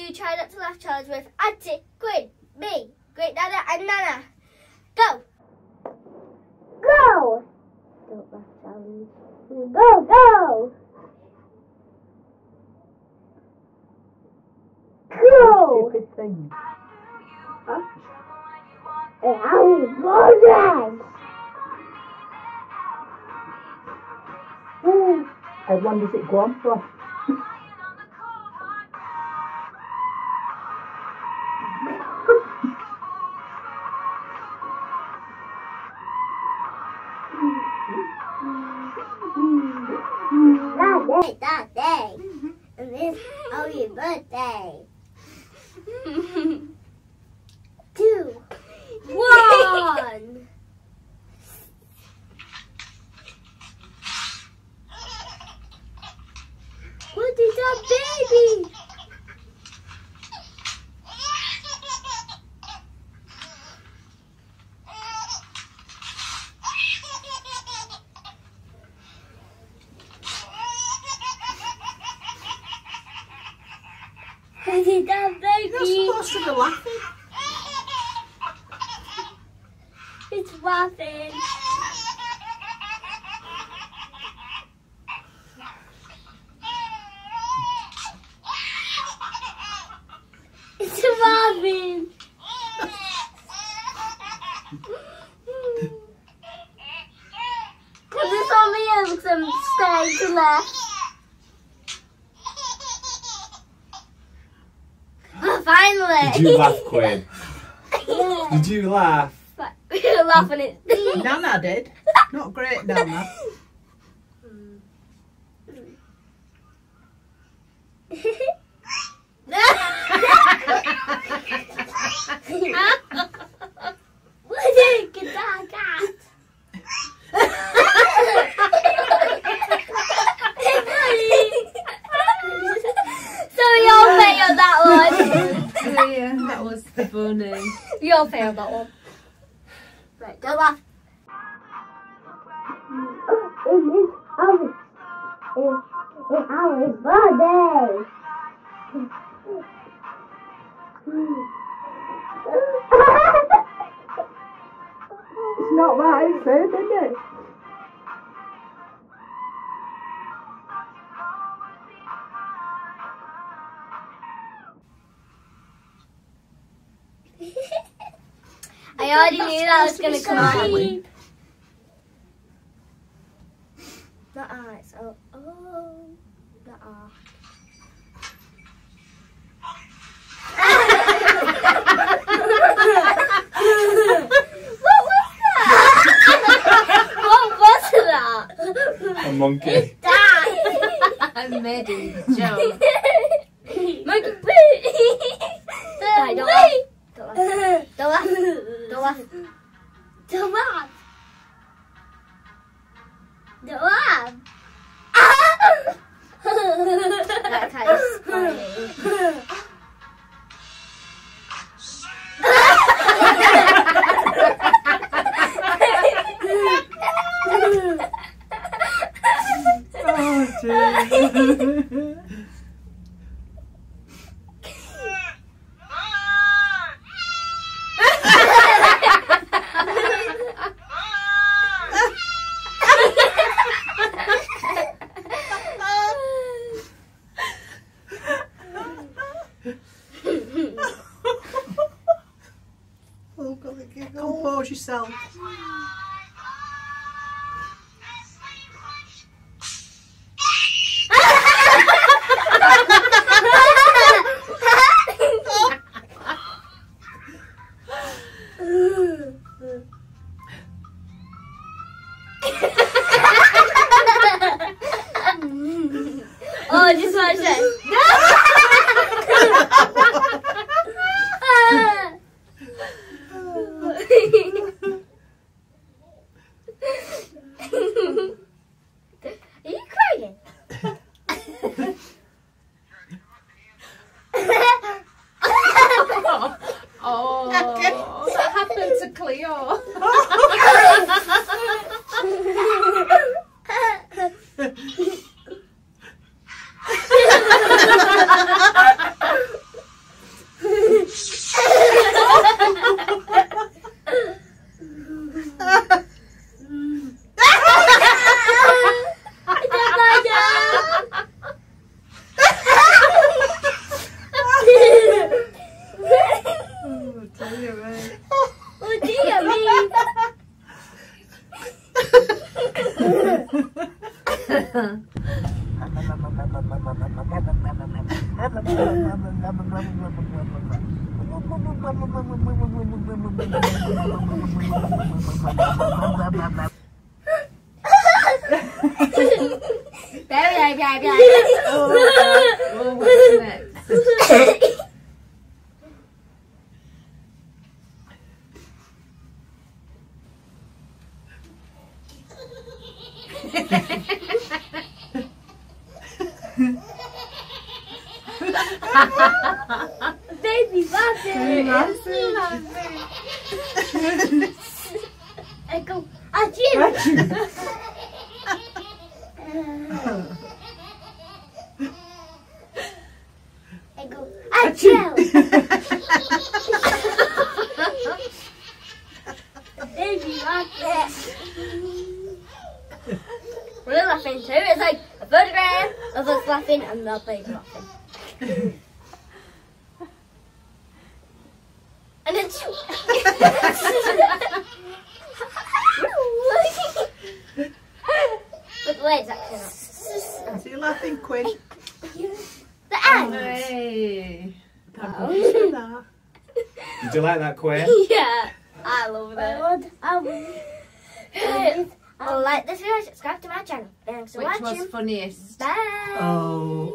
do Try Not to Laugh challenge with Auntie, Quinn, me, Great Nana and Nana. Go! Go! Don't laugh challenge. Go, go! Go! Stupid thing. Huh? Harry Potter! How long does it go on for? That day. And it's Harry's birthday. 2, 1. What is that baby? What is that baby? You're supposed to be laughing. It's laughing. It's laughing. Because it's on me and some stay to laugh. Oh, finally. Did you laugh, Quinn? Yeah. Did you laugh? We were laughing at Nana did. Not great, Nana. What did get that cat? So we all failed that one. Yeah, that was funny. We all failed that one. Right, don't laugh. It's Ali's birthday. It's not that, it's fair, isn't it? I already knew that was going to come out. The eyes. Oh, the eye. What was that? What was that? A monkey. I made it a joke. Monkey poo. Don't laugh. Don't laugh. Don't laugh. Don't laugh. Don't laugh. That kind of funny. Oh dear. Oh, compose yourself. Oh, just watch this. Are you crying? Oh, that happened to Cleo. Oh, what's next? Baby laughing. I go, achoo. I go, achoo. Baby laughing. We're laughing too. It's like a photograph of us laughing and the baby laughing. And then but the legs actually not. So you're laughing, Quinn. The ants. Hey. Did you like that, Quinn? Yeah, I love it. Like this video, subscribe to my channel. Thanks for Which watching. was funniest? Bye. Oh.